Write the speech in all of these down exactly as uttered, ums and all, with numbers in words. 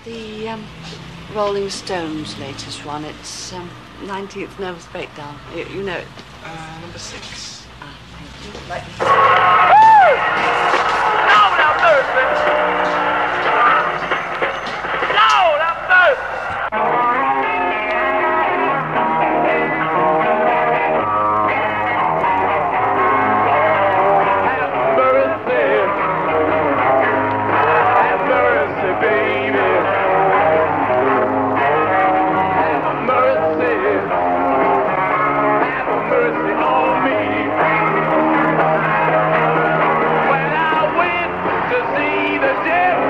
The um, Rolling Stones' latest one. It's um, nineteenth Nervous Breakdown. You, you know it. Uh, number six. Ah, thank you. Like... Lord have mercy! Lord have mercy! Yeah.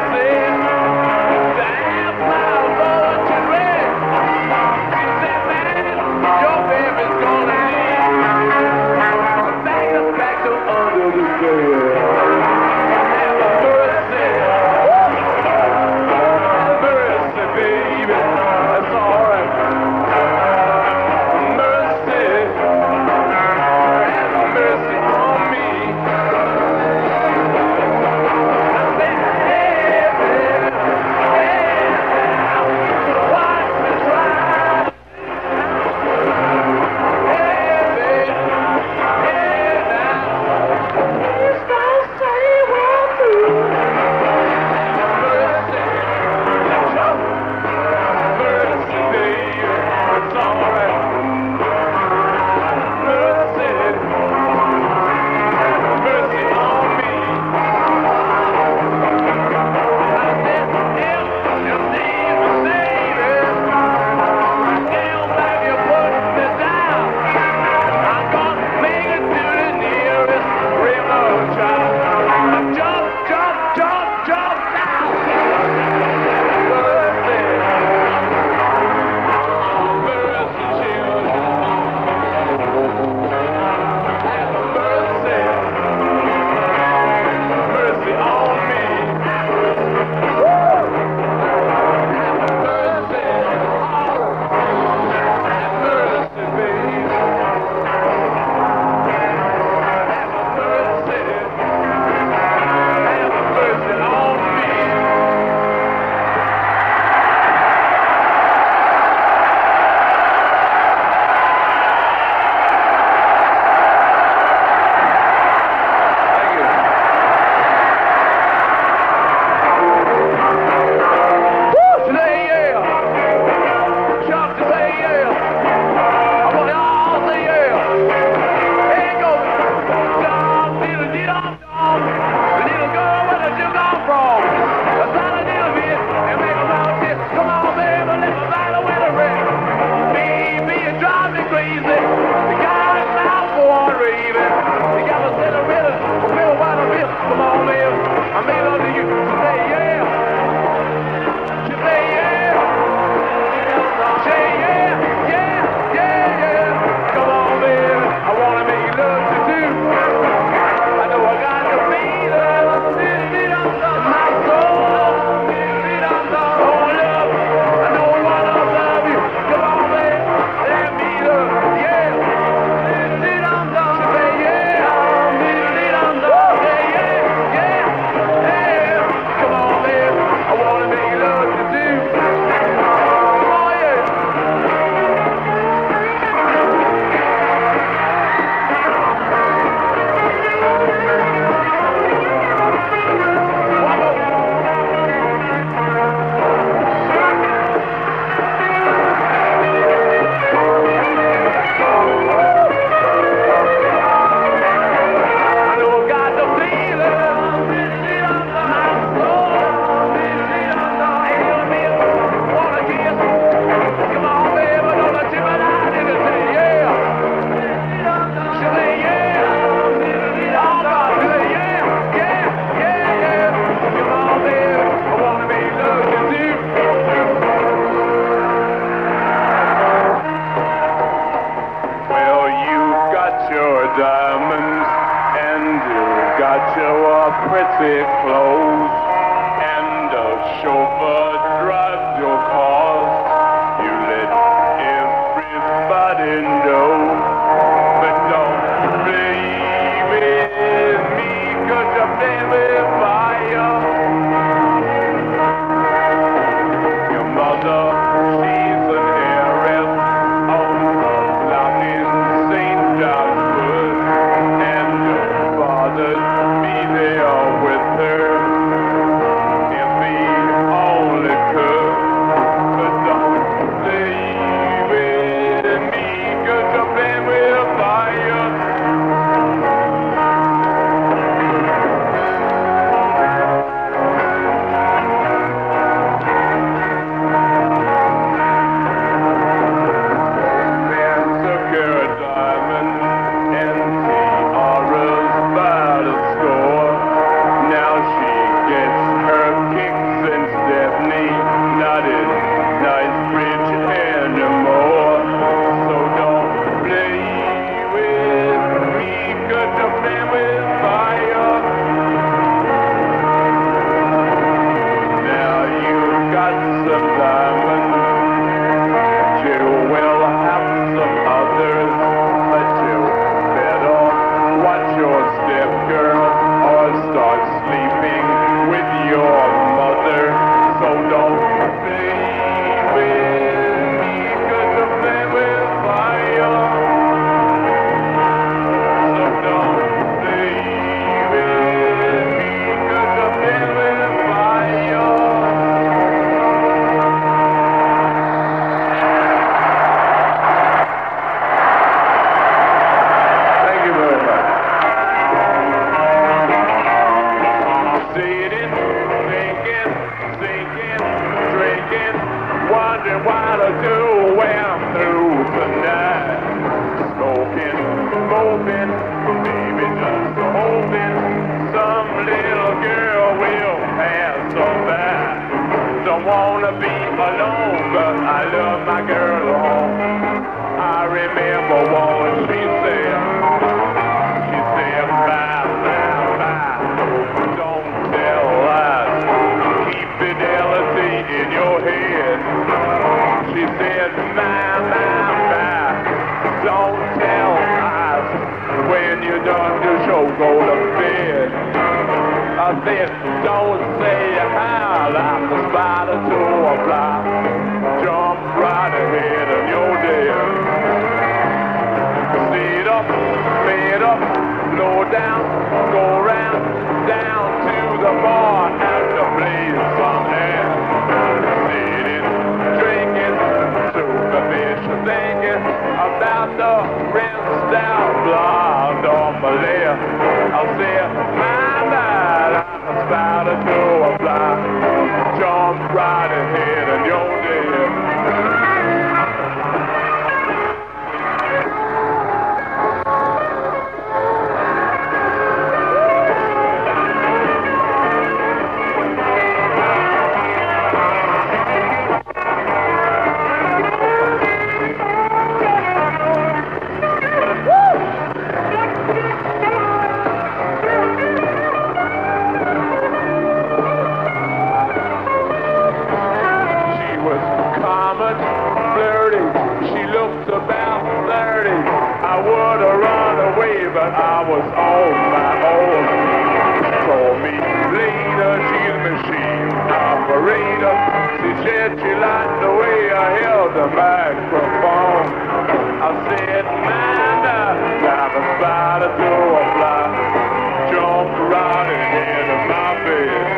wanna be alone, but I love my girl at home. I remember what she said. She said, bye, bye, bye. Don't tell lies. Keep fidelity in your head. She said, bye, bye, bye. Don't tell lies. When you're done your show, go to bed. I said, don't say how like a spider to a fly. Jump right ahead of your dead. Sit up, fed up, blow down, go round, down to the bar and to blaze some air. Sitting, drinking, superficial thinking about the rinsed out blonde on my left. I said, my bad, I'm a spider to a fly. Jump right ahead and you're dead. But I was on my own. Told me later she's a machine operator. She said she liked the way I held the microphone. I said, man, I'm a spider to a fly. Jumped right ahead of my bed.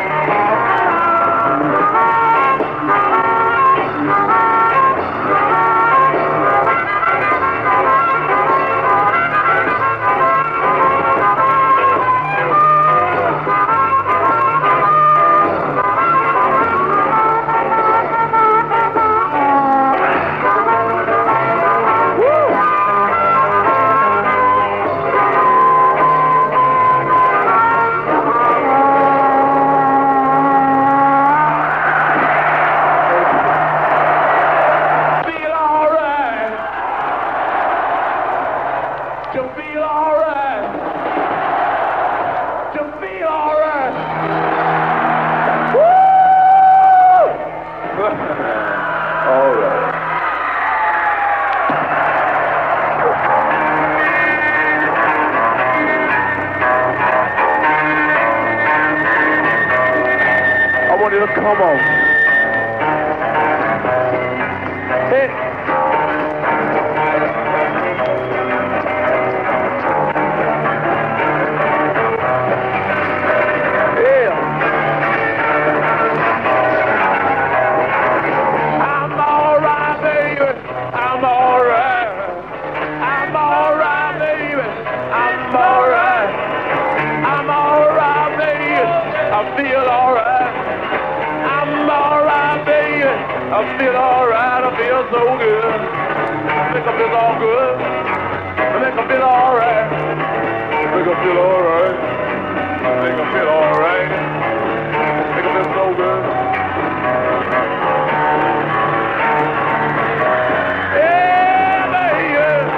Come on. Hey. Yeah. I'm all right, baby. I'm all right. I'm all right, baby. I'm all right. I'm all right, baby. I feel all right. I feel alright, I feel so good. Make I feel all good. Make I feel alright. Make I feel alright. Make I feel alright. Make I feel so good. Yeah, baby.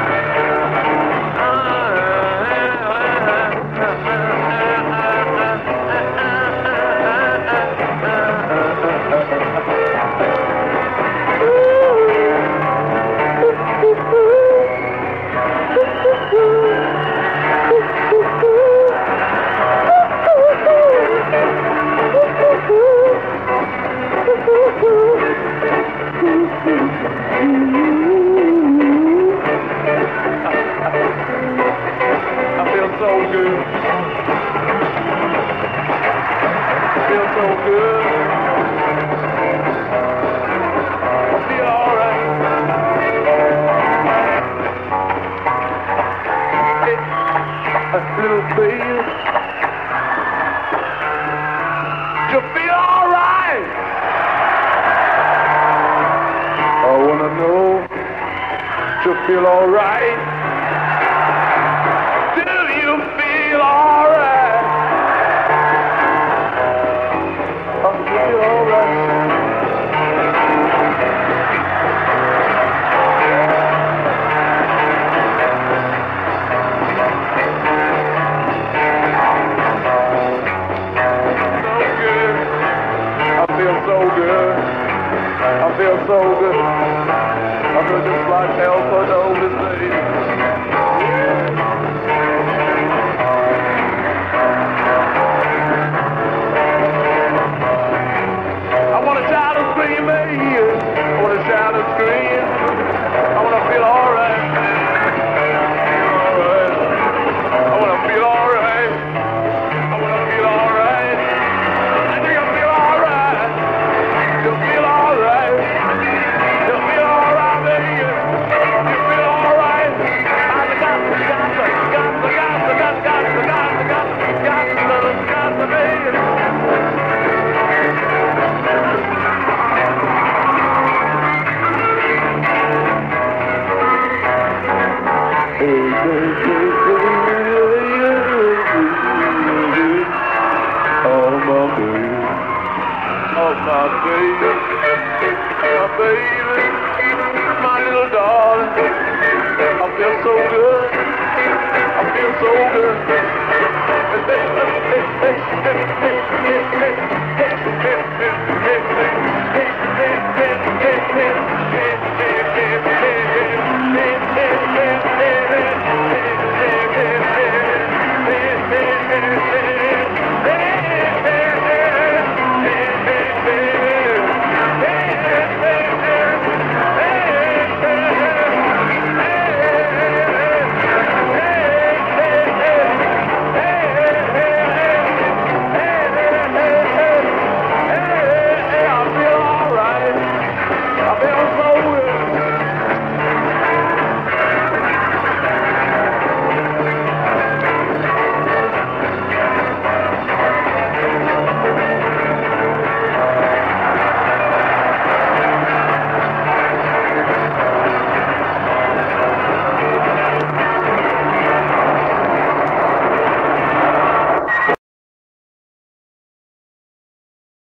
Feel all right? Do you feel all right? I feel all right. feel so good. I feel so good. I feel just like hell for no mistake. I wanna shout and scream, I wanna shout and scream. I wanna feel alright. Alright. I wanna feel alright. I wanna feel alright. I think I feel alright. You feel alright. You feel alright, baby. You feel alright. I got the got the got the got the got the got the got the got the got the baby. Oh my baby, oh my baby, my baby, my little darling. I feel so good, I feel so good. Hey, hey, hey, hey, hey, hey, hey, hey, hey, hey, hey, hey, hey, hey, hey, hey,